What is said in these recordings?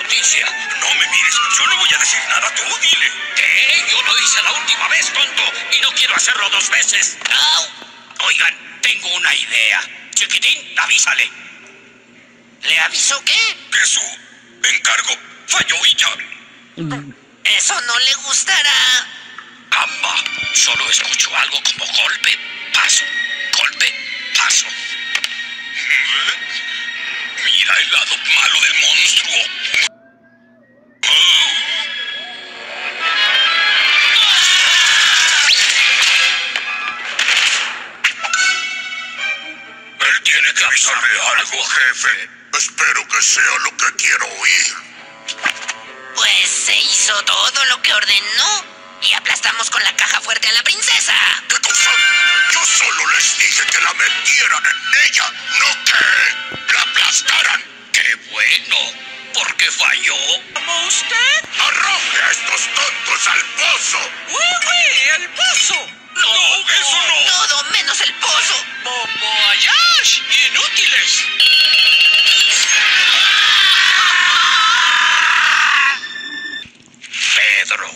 noticia. No me mires. Yo no voy a decir nada. Tú dile. ¿Qué? Yo lo hice la última vez, tonto. Y no quiero hacerlo 2 veces. ¡Au! Oigan, tengo una idea. Chiquitín, avísale. ¿Le avisó qué? Que su encargo falló y ya. Eso no le gustará. Ama, solo escucho algo como golpe, paso, golpe, paso. Mira el lado malo del monstruo. Él tiene que avisarme algo, jefe. Espero que sea lo que quiero oír. Pues se hizo todo lo que ordenó. Y aplastamos con la caja fuerte a la princesa. ¿Qué cosa? Yo solo les dije que la metieran en ella, no que la aplastaran. ¡Qué bueno! ¿Por qué falló? ¿Como usted? ¡Arroje a estos tontos al pozo! ¡Uy, el pozo! ¡No, eso no! Todo menos el pozo. ¡Boboyash! ¡Inútiles! Pedro.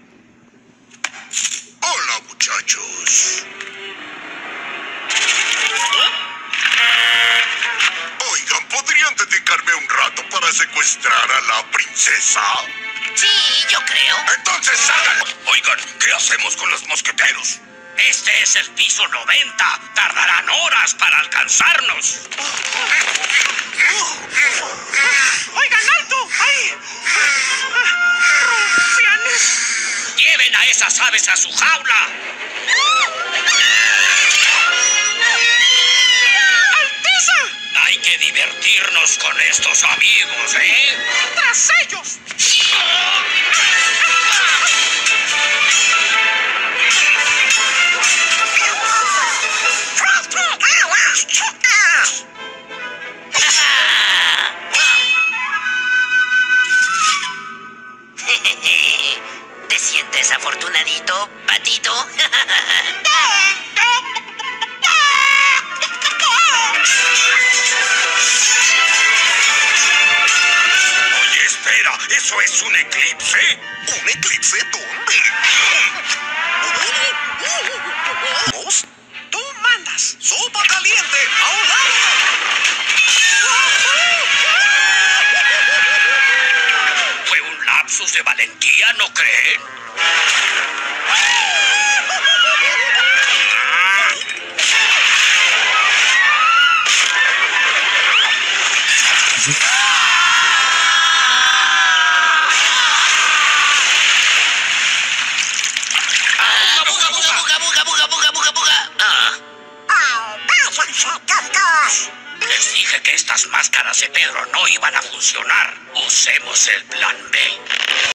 Hola, muchachos. Oigan, ¿podrían dedicarme un rato para secuestrar a la princesa? Sí, yo creo. Entonces háganlo. Oigan, ¿qué hacemos con los mosqueteros? Este es el piso 90. Tardarán horas para alcanzarnos. ¡Oigan, alto! ¡Ahí! ¡Rufianes! Lleven a esas aves a su jaula. ¡Alteza! Hay que divertirnos con estos amigos, ¿eh? ¡Tras ellos! ¿Te sientes afortunadito, patito? Oye, espera, ¿eso es un eclipse? ¿Un eclipse dónde? ¿Vos? ¡Tú mandas! ¡Sopa caliente! ¡A un lado! Fue un lapsus de valentía, ¿no creen? ¡Buga, buga, buga, buga, buga, buga, buga, buga! Ah. Les dije que estas máscaras de Pedro no iban a funcionar. Usemos el plan B.